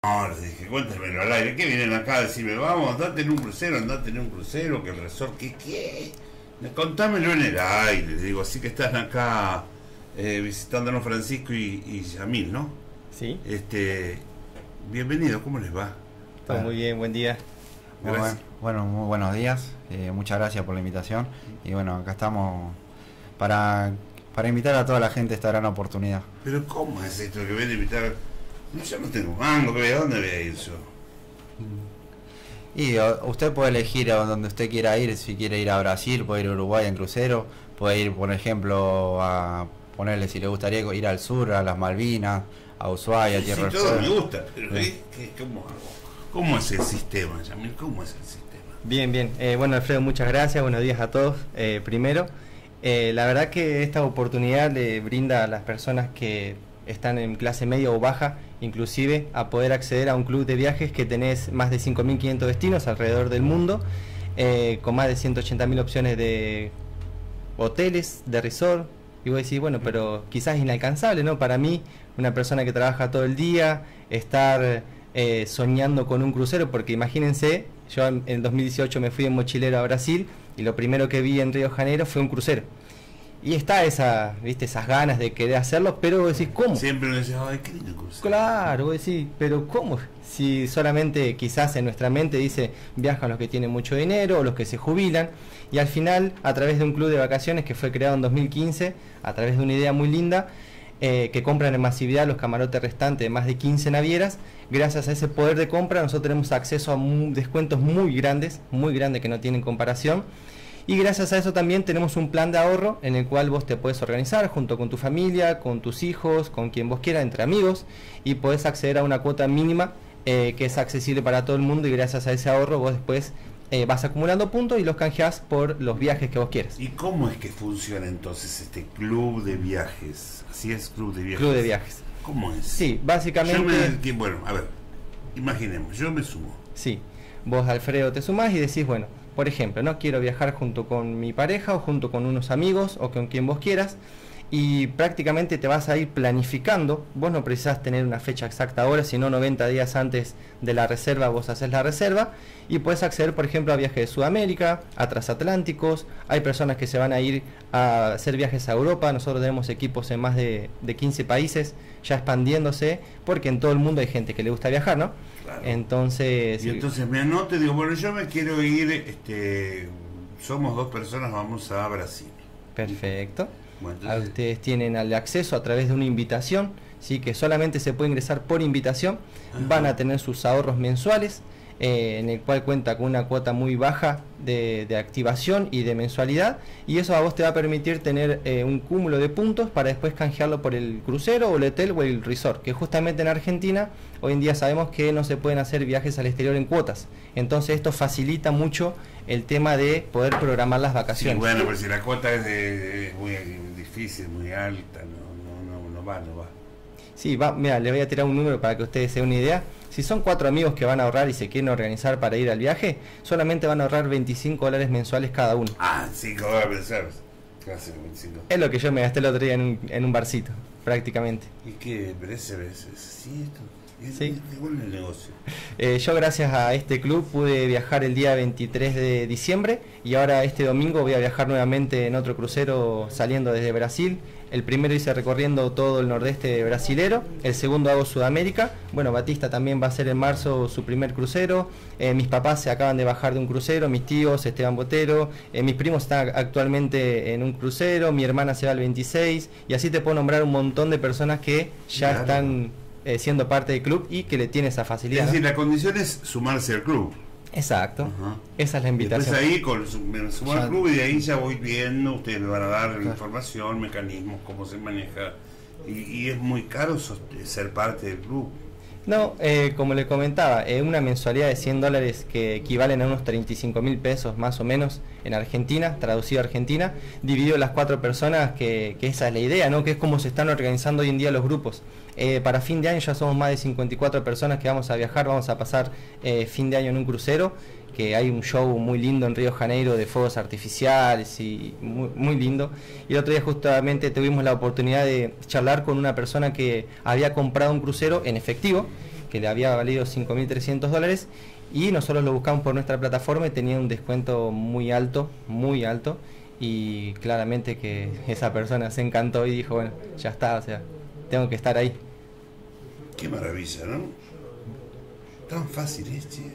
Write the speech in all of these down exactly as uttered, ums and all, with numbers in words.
No, les dije, cuéntamelo al aire. ¿Qué vienen acá a decirme? Vamos, andate en un crucero, andate en un crucero, que el resort, ¿qué? ¿Qué? Contámelo en el aire. Les digo, así que están acá eh, visitándonos Francisco y, y Yamil, ¿no? Sí. Este, bienvenido, ¿cómo les va? Todo muy bien, buen día. Muy buen, bueno, muy buenos días. Eh, muchas gracias por la invitación. Y bueno, acá estamos para, para invitar a toda la gente a esta gran oportunidad. Pero ¿cómo es esto que viene a invitar? Yo no tengo mango, que vea, ¿dónde voy a ir yo? Y o, usted puede elegir a donde usted quiera ir. Si quiere ir a Brasil, puede ir a Uruguay en crucero. Puede ir, por ejemplo, a ponerle, si le gustaría ir al sur, a las Malvinas, a Ushuaia, a Tierra del Sí, todo Fuego. me gusta, pero ¿qué, qué, cómo hago? ¿Cómo es el sistema, Yamil? ¿Cómo es el sistema? Bien, bien. Eh, bueno, Alfredo, muchas gracias. Buenos días a todos. Eh, primero, eh, la verdad que esta oportunidad le brinda a las personas que están en clase media o baja, inclusive, a poder acceder a un club de viajes que tenés más de cinco mil quinientos destinos alrededor del mundo, eh, con más de ciento ochenta mil opciones de hoteles, de resort. Y vos decís, bueno, pero quizás inalcanzable, ¿no? Para mí, una persona que trabaja todo el día, estar eh, soñando con un crucero, porque imagínense, yo en, en dos mil dieciocho me fui en mochilero a Brasil y lo primero que vi en Río de Janeiro fue un crucero. Y está esa, viste, esas ganas de querer hacerlo, pero vos decís, ¿cómo? Siempre me decís, ay, qué lindo crucero. Claro, vos decís, pero ¿cómo? Si solamente quizás en nuestra mente dice, viajan los que tienen mucho dinero o los que se jubilan, y al final, a través de un club de vacaciones que fue creado en dos mil quince, a través de una idea muy linda, eh, que compran en masividad los camarotes restantes de más de quince navieras, gracias a ese poder de compra nosotros tenemos acceso a muy, descuentos muy grandes, muy grandes que no tienen comparación. Y gracias a eso también tenemos un plan de ahorro en el cual vos te puedes organizar junto con tu familia, con tus hijos, con quien vos quieras, entre amigos, y podés acceder a una cuota mínima eh, que es accesible para todo el mundo, y gracias a ese ahorro vos después eh, vas acumulando puntos y los canjeás por los viajes que vos quieras. ¿Y cómo es que funciona entonces este club de viajes? Así es, club de viajes. Club de viajes. ¿Cómo es? Sí, básicamente... Yo me, bueno, a ver, imaginemos, yo me sumo. Sí, vos, Alfredo, te sumás y decís, bueno, por ejemplo, no quiero viajar junto con mi pareja o junto con unos amigos o con quien vos quieras, y prácticamente te vas a ir planificando. Vos no precisás tener una fecha exacta ahora, sino noventa días antes de la reserva vos haces la reserva y puedes acceder, por ejemplo, a viajes de Sudamérica, a transatlánticos. Hay personas que se van a ir a hacer viajes a Europa. Nosotros tenemos equipos en más de, de quince países ya expandiéndose, porque en todo el mundo hay gente que le gusta viajar, ¿no? Claro. Entonces, y entonces me anoto y digo, bueno, yo me quiero ir, este, somos dos personas, vamos a Brasil. Perfecto. Bueno, entonces... Ustedes tienen el acceso a través de una invitación, ¿sí? Que solamente se puede ingresar por invitación. Ajá. Van a tener sus ahorros mensuales, eh, en el cual cuenta con una cuota muy baja de, de activación y de mensualidad, y eso a vos te va a permitir tener eh, un cúmulo de puntos para después canjearlo por el crucero o el hotel o el resort, que justamente en Argentina hoy en día sabemos que no se pueden hacer viajes al exterior en cuotas. Entonces esto facilita mucho el tema de poder programar las vacaciones. Sí, bueno, pero si la cuota es, de, es muy difícil, muy alta, no, no, no, no va, no va. Sí, va, mira, le voy a tirar un número para que ustedes se den una idea. Si son cuatro amigos que van a ahorrar y se quieren organizar para ir al viaje, solamente van a ahorrar veinticinco dólares mensuales cada uno. Ah, cinco dólares mensuales. Casi veinticinco. Es lo que yo me gasté el otro día en un, en un barcito, prácticamente. ¿Y qué? ¿Pero ese es sí, esto? Es, sí. Es igual el negocio. Eh, yo gracias a este club pude viajar el día veintitrés de diciembre y ahora este domingo voy a viajar nuevamente en otro crucero saliendo desde Brasil. El primero hice recorriendo todo el nordeste brasilero, el segundo hago Sudamérica. Bueno, Batista también va a hacer en marzo su primer crucero. Eh, mis papás se acaban de bajar de un crucero, mis tíos, Esteban Botero, eh, mis primos están actualmente en un crucero, mi hermana se va al veintiséis, y así te puedo nombrar un montón de personas que ya claro. están eh, siendo parte del club y que le tiene esa facilidad. Es decir, la condición es sumarse al club. Exacto, uh-huh. Esa es la invitación. Después ahí con, me sumo al club y de ahí ya voy viendo, ustedes me van a dar claro. información, mecanismos, cómo se maneja, y, y es muy caro ser parte del club. No, eh, como le comentaba, eh, una mensualidad de cien dólares que equivalen a unos treinta y cinco mil pesos más o menos en Argentina, traducido a Argentina, dividido las cuatro personas, que, que esa es la idea, ¿no? Que es como se están organizando hoy en día los grupos. Eh, para fin de año ya somos más de cincuenta y cuatro personas que vamos a viajar, vamos a pasar eh, fin de año en un crucero, que hay un show muy lindo en Río de Janeiro de fuegos artificiales y muy, muy lindo. Y el otro día justamente tuvimos la oportunidad de charlar con una persona que había comprado un crucero en efectivo que le había valido cinco mil trescientos dólares, y nosotros lo buscamos por nuestra plataforma y tenía un descuento muy alto, muy alto, y claramente que esa persona se encantó y dijo, bueno, ya está, o sea, tengo que estar ahí. Qué maravilla, ¿no? Tan fácil es, che.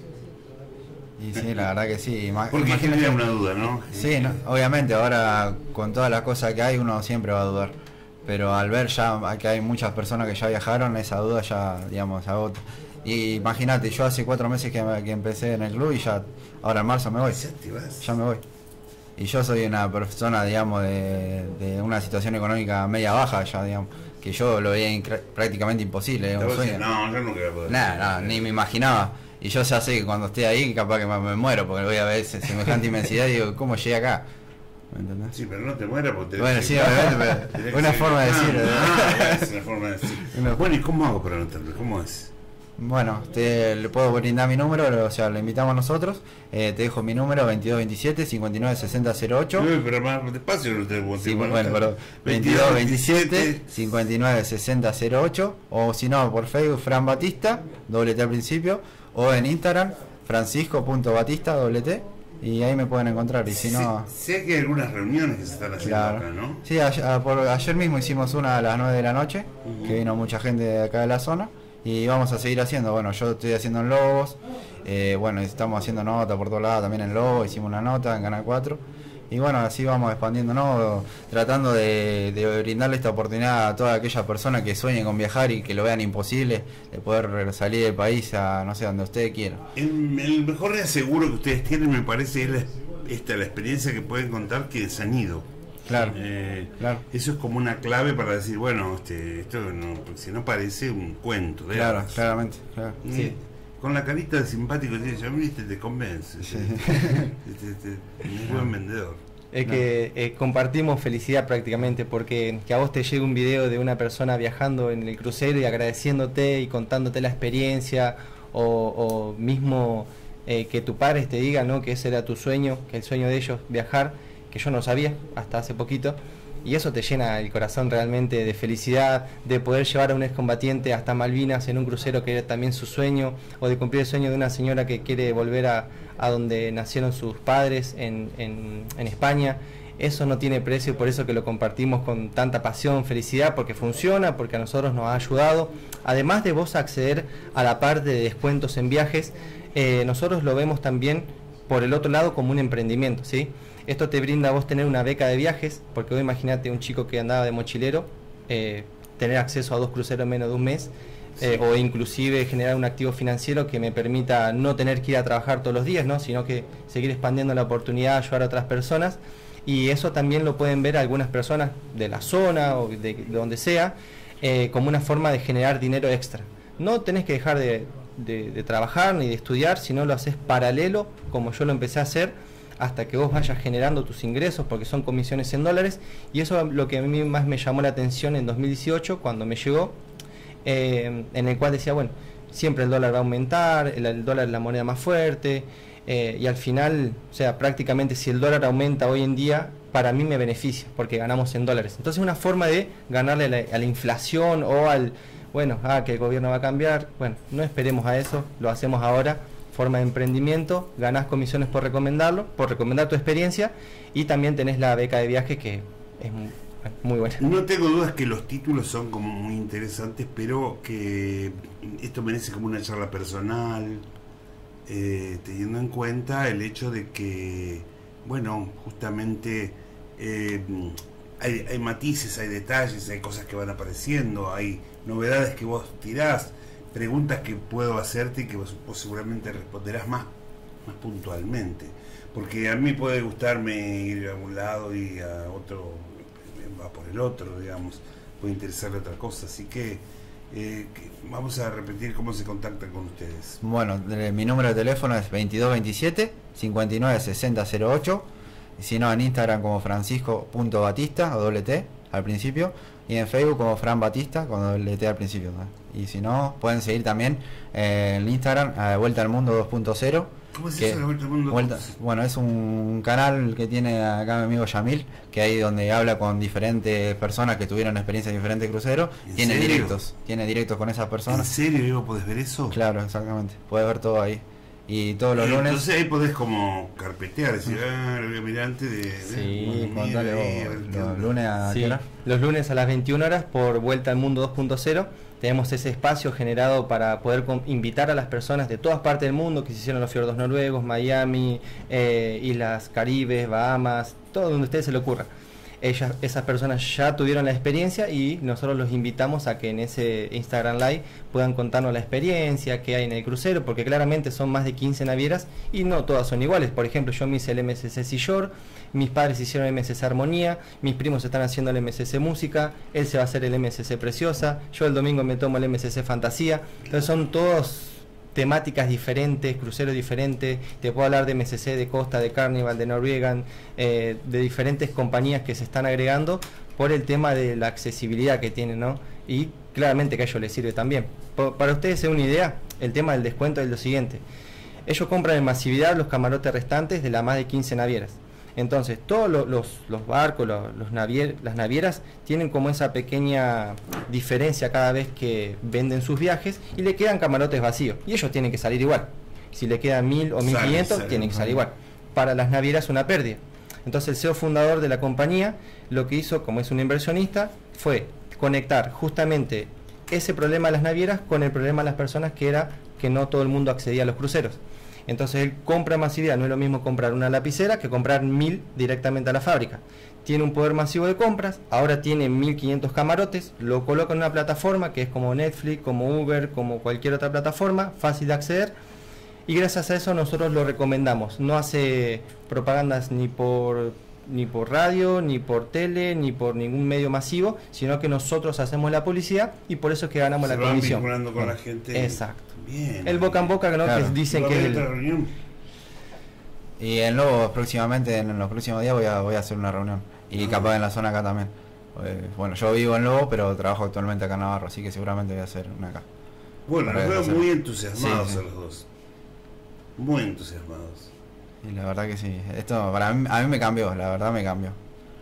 Y sí, la verdad que sí. Ima- Porque imagínate- genera una duda, ¿no? Sí, no, obviamente ahora con todas las cosas que hay uno siempre va a dudar, pero al ver ya que hay muchas personas que ya viajaron, esa duda ya, digamos, agota. Y imagínate, yo hace cuatro meses que, que empecé en el club y ya, ahora en marzo me voy, Ya te vas. ya me voy. Y yo soy una persona, digamos, de, de una situación económica media baja ya, digamos, que yo lo veía incra- prácticamente imposible, Te es un vas a sueño. decir, no, yo nunca voy a poder. Nada, nada, ni me imaginaba. Y yo ya sé que cuando esté ahí, capaz que me, me muero, porque voy a ver ese- semejante inmensidad y digo, ¿cómo llegué acá? ¿Me entendés? Sí, pero no te mueras porque te Bueno, sí, obviamente, pero una forma de decir, ¿eh? Ah, es una forma de decir. Una- Bueno, ¿y cómo hago para anotarme? ¿Cómo es? Bueno, te le puedo brindar mi número, o sea, lo invitamos nosotros. Eh, te dejo mi número veintidós veintisiete cincuenta y nueve sesenta cero ocho. Uy, pero más despacio no te puedo Sí, decir. bueno, perdón. veintidós veintisiete cincuenta y nueve sesenta cero ocho. O si no, por Facebook, Fran Batista, doble T al principio. O en Instagram, francisco.batista, doble T. Y ahí me pueden encontrar. Y si no. Sé, sé que hay algunas reuniones que se están haciendo Claro. acá, ¿no? Sí, ayer, a- por- ayer mismo hicimos una a las nueve de la noche, Ujú. que vino mucha gente de acá de la zona, y vamos a seguir haciendo. Bueno, yo estoy haciendo en Lobos, eh, bueno, estamos haciendo nota por todos lados, también en Lobos, hicimos una nota en Canal cuatro, y bueno, así vamos expandiéndonos, tratando de, de brindarle esta oportunidad a todas aquellas personas que sueñen con viajar y que lo vean imposible, de poder salir del país a, no sé, donde ustedes quieran. El, el mejor reaseguro que ustedes tienen, me parece, es la, esta, la experiencia que pueden contar que se han ido. Claro, Eh, claro. Eso es como una clave para decir, bueno, este, esto no, porque si no parece un cuento de Claro, hadas. claramente, claro. Mm. Sí. Con la carita de simpático que tiene, ya viste, te convence. Sí. Este, este, es buen vendedor. Es No. que eh, compartimos felicidad prácticamente, porque que a vos te llegue un video de una persona viajando en el crucero y agradeciéndote y contándote la experiencia, o, o mismo eh, que tu padre te diga, ¿no?, que ese era tu sueño, que el sueño de ellos viajar, que yo no sabía hasta hace poquito, y eso te llena el corazón realmente de felicidad, de poder llevar a un excombatiente hasta Malvinas en un crucero que era también su sueño, o de cumplir el sueño de una señora que quiere volver a, a donde nacieron sus padres en, en, en España. Eso no tiene precio, por eso que lo compartimos con tanta pasión, felicidad, porque funciona, porque a nosotros nos ha ayudado. Además de vos acceder a la parte de descuentos en viajes, eh, nosotros lo vemos también por el otro lado como un emprendimiento, ¿sí? Esto te brinda a vos tener una beca de viajes, porque vos imagínate un chico que andaba de mochilero, eh, tener acceso a dos cruceros en menos de un mes, eh, o inclusive generar un activo financiero que me permita no tener que ir a trabajar todos los días, ¿no?, sino que seguir expandiendo la oportunidad, ayudar a otras personas. Y eso también lo pueden ver algunas personas de la zona o de, de donde sea, eh, como una forma de generar dinero extra. No tenés que dejar de, de, de trabajar ni de estudiar, sino lo haces paralelo, como yo lo empecé a hacer, hasta que vos vayas generando tus ingresos, porque son comisiones en dólares. Y eso es lo que a mí más me llamó la atención en dos mil dieciocho, cuando me llegó, eh, en el cual decía, bueno, siempre el dólar va a aumentar, el, el dólar es la moneda más fuerte, eh, y al final, o sea, prácticamente si el dólar aumenta hoy en día, para mí me beneficia, porque ganamos en dólares. Entonces es una forma de ganarle a la, a la inflación, o al, bueno, ah, que el gobierno va a cambiar. Bueno, no esperemos a eso, lo hacemos ahora. Forma de emprendimiento, ganás comisiones por recomendarlo, por recomendar tu experiencia, y también tenés la beca de viaje, que es muy, muy buena. No tengo dudas que los títulos son como muy interesantes, pero que esto merece como una charla personal, eh, teniendo en cuenta el hecho de que, bueno, justamente eh, hay, hay matices, hay detalles, hay cosas que van apareciendo, hay novedades que vos tirás, preguntas que puedo hacerte y que vos, vos seguramente responderás más, más puntualmente. Porque a mí puede gustarme ir a un lado y a otro va por el otro, digamos, puede interesarle otra cosa. Así que, eh, que vamos a repetir cómo se contactan con ustedes. Bueno, eh, mi número de teléfono es veintidós veintisiete cincuenta y nueve sesenta cero ocho. Y si no, en Instagram como francisco.batista, o doble T al principio, y en Facebook como Fran Batista con doble T al principio, ¿no? Y si no, pueden seguir también eh, en Instagram a Vuelta al Mundo dos punto cero, ¿Cómo es que, eso de Vuelta al Mundo? Vuelta, bueno, es un canal que tiene acá mi amigo Yamil, que ahí donde habla con diferentes personas que tuvieron experiencias en diferentes cruceros. Tiene serio? directos, tiene directos con esas personas. ¿En serio, Diego, podés ver eso? Claro, exactamente. Puedes ver todo ahí. Y todos los Y lunes. entonces ahí podés como carpetear, decir, ah, lo voy a mirar antes de... Sí, de Contale mira, vos, ahí, los entiendo. lunes a Sí, qué hora? los lunes a las veintiuna horas por Vuelta al Mundo dos punto cero tenemos ese espacio generado para poder com- invitar a las personas de todas partes del mundo que se hicieron los fiordos noruegos, Miami, eh, Islas Caribes, Bahamas, todo donde a ustedes se le ocurra. Ellas, esas personas ya tuvieron la experiencia y nosotros los invitamos a que en ese Instagram Live puedan contarnos la experiencia que hay en el crucero, porque claramente son más de quince navieras y no todas son iguales. Por ejemplo, yo me hice el M S C Sea Shore, mis padres hicieron el M S C Armonía, mis primos están haciendo el M S C Música, él se va a hacer el M S C Preciosa, yo el domingo me tomo el M S C Fantasía. Entonces son todos temáticas diferentes, cruceros diferentes. Te puedo hablar de M S C, de Costa, de Carnival, de Norwegian, eh, de diferentes compañías que se están agregando por el tema de la accesibilidad que tienen, ¿no? Y claramente que a ellos les sirve también. Por, para ustedes se una idea, el tema del descuento es lo siguiente. Ellos compran en masividad los camarotes restantes de las más de quince navieras. Entonces, todos los, los, los barcos, los, los navier, las navieras tienen como esa pequeña diferencia cada vez que venden sus viajes y le quedan camarotes vacíos. Y ellos tienen que salir igual. Si le quedan mil o mil quinientos, tienen que salir igual. Para las navieras es una pérdida. Entonces, el C E O fundador de la compañía lo que hizo, como es un inversionista, fue conectar justamente ese problema de las navieras con el problema de las personas, que era que no todo el mundo accedía a los cruceros. Entonces él compra masividad, no es lo mismo comprar una lapicera que comprar mil directamente a la fábrica. Tiene un poder masivo de compras, ahora tiene mil quinientos camarotes, lo coloca en una plataforma que es como Netflix, como Uber, como cualquier otra plataforma, fácil de acceder, y gracias a eso nosotros lo recomendamos. No hace propagandas ni por, ni por radio, ni por tele, ni por ningún medio masivo, sino que nosotros hacemos la publicidad y por eso es que ganamos Se la van comisión. vinculando con la gente. Exacto. Bien. El boca en boca, ¿no? Claro. Que dicen ¿Va a que es haber el... otra reunión? Y en Lobos próximamente, en los próximos días voy a, voy a hacer una reunión. Y Ah. capaz en la zona acá también. Eh, bueno, yo vivo en Lobos, pero trabajo actualmente acá en Navarro, así que seguramente voy a hacer una acá. Bueno, Para los veo hacer- muy entusiasmados Sí, sí. a los dos. Muy entusiasmados. Y la verdad que sí. Esto para mí, a mí me cambió, la verdad me cambió.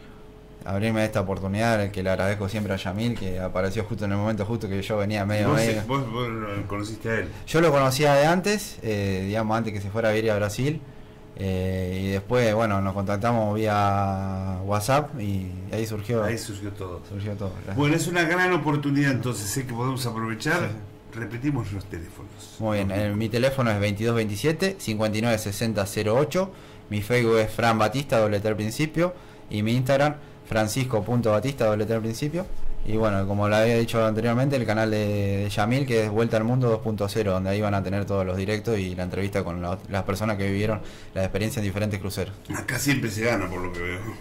Abrirme esta oportunidad, que le agradezco siempre a Yamil, que apareció justo en el momento justo que yo venía medio ¿Vos, medio. vos, vos lo conociste a él? Yo lo conocía de antes, eh, digamos antes que se fuera a vivir a Brasil. Eh, y después, bueno, nos contactamos vía WhatsApp y ahí surgió, Ahí surgió todo. surgió todo. Bueno, es una gran oportunidad, entonces sé que podemos aprovechar. Sí, Repetimos los teléfonos. Muy bien, eh, mi teléfono es veintidós veintisiete cincuenta y nueve sesenta cero ocho, mi Facebook es Fran Batista, doble T al principio, y mi Instagram francisco punto batista, doble T al principio. Y bueno, como lo había dicho anteriormente, el canal de, de Yamil, que es Vuelta al Mundo dos punto cero, donde ahí van a tener todos los directos y la entrevista con la- las personas que vivieron la experiencia en diferentes cruceros. Acá siempre se gana, por lo que veo.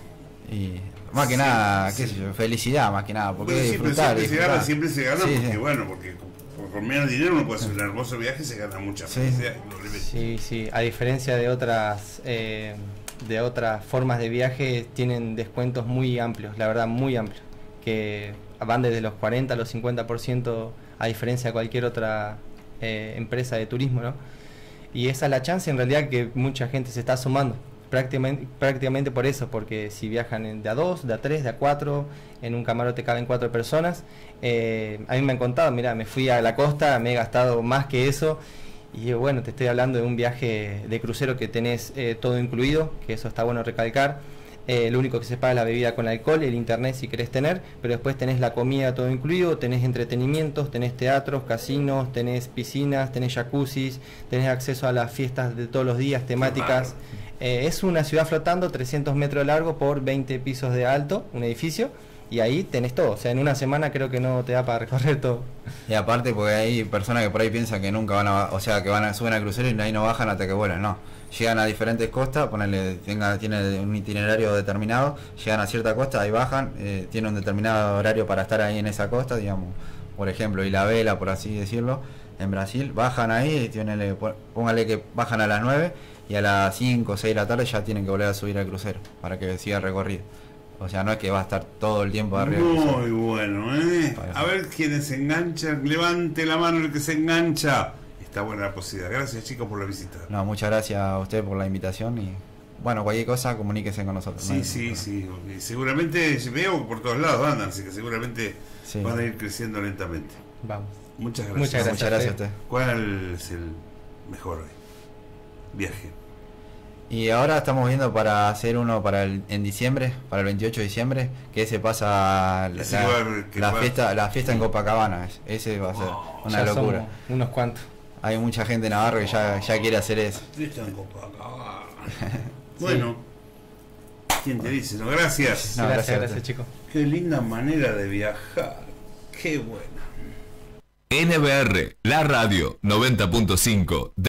Y más que Sí, nada, sí. qué sé yo, felicidad más que nada, porque Bueno, siempre, disfrutar, siempre se disfrutar. gana, siempre se gana, Sí, porque sí. bueno, porque con, con menos dinero uno puede hacer un hermoso viaje, se gana mucha Sí. felicidad. indudablemente. Sí, sí, a diferencia de otras eh, de otras formas de viaje, tienen descuentos muy amplios, la verdad, muy amplios, que van desde los cuarenta a los cincuenta por ciento, a diferencia de cualquier otra eh, empresa de turismo, ¿no? Y esa es la chance en realidad que mucha gente se está sumando, prácticamente, prácticamente por eso, porque si viajan en- de a dos, de a tres, de a cuatro, en un camarote caben cuatro personas. Eh, a mí me han contado, mira, me fui a la costa, me he gastado más que eso. Y bueno, te estoy hablando de un viaje de crucero que tenés eh, todo incluido, que eso está bueno recalcar. Eh, lo único que se paga es la bebida con alcohol, el internet si querés tener, pero después tenés la comida todo incluido, tenés entretenimientos, tenés teatros, casinos, tenés piscinas, tenés jacuzzis, tenés acceso a las fiestas de todos los días, temáticas. Eh, es una ciudad flotando, trescientos metros de largo por veinte pisos de alto, un edificio, y ahí tenés todo. O sea, en una semana creo que no te da para recorrer todo. Y aparte porque hay personas que por ahí piensan que nunca van a, o sea, que van a suben al crucero y ahí no bajan hasta que vuelan, no. Llegan a diferentes costas, ponerle, tenga, tiene un itinerario determinado, llegan a cierta costa, ahí bajan, eh, tiene un determinado horario para estar ahí en esa costa, digamos, por ejemplo, y la vela, por así decirlo, en Brasil, bajan ahí, tiene, póngale que bajan a las nueve y a las cinco o seis de la tarde ya tienen que volver a subir al crucero para que siga el recorrido. O sea, no es que va a estar todo el tiempo arriba del crucero. Muy bueno, ¿eh? A ver quiénes se enganchan. Levante la mano el que se engancha. está buena la posibilidad. Gracias, chicos, por la visita. No, muchas gracias a usted por la invitación y bueno, cualquier cosa comuníquese con nosotros. Sí, ¿no? sí, sí. Y seguramente veo que por todos lados andan, así que seguramente Sí. van a ir creciendo lentamente. Vamos. Muchas gracias. Muchas gracias. Muchas gracias a usted. ¿Cuál es el mejor hoy? Viaje. Y ahora estamos viendo para hacer uno para el, en diciembre, para el veintiocho de diciembre, que ese pasa la, Ese lugar que la va- fiesta, la fiesta en Copacabana. es- Ese va a ser Oh, una Ya locura. somos unos cuantos. Hay mucha gente en Navarro que ya, ya quiere hacer eso. Fiesta en Copacabana. Bueno, ¿quién te dice? No, gracias. No, gracias, gracias a gracias, usted. chicos. Qué linda manera de viajar. Qué buena. N B R, la radio noventa punto cinco.